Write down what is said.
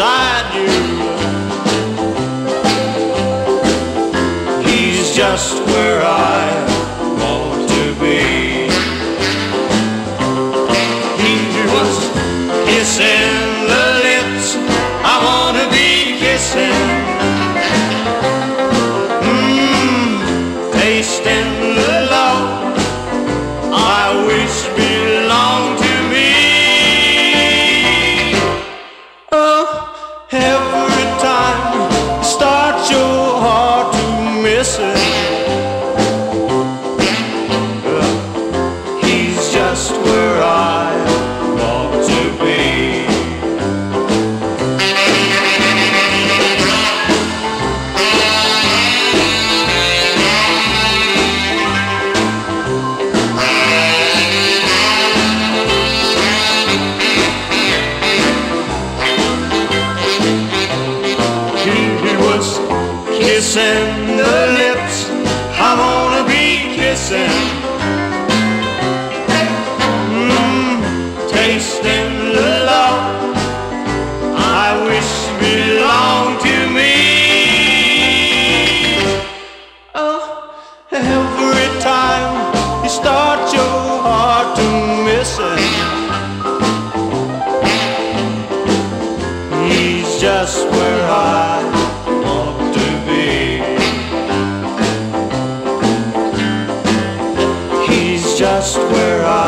beside you. He's just where I want to be. He was kissing the lips I want to be kissing. Tasting the love I wish belonged to me. Oh, every time you start your heart to miss it, he's just where I want to be. Kissing the lips I wanna be kissing. Tasting the love I wish belonged to me. Oh, every time you start your heart to missing, he's just where I want to be. He's just where I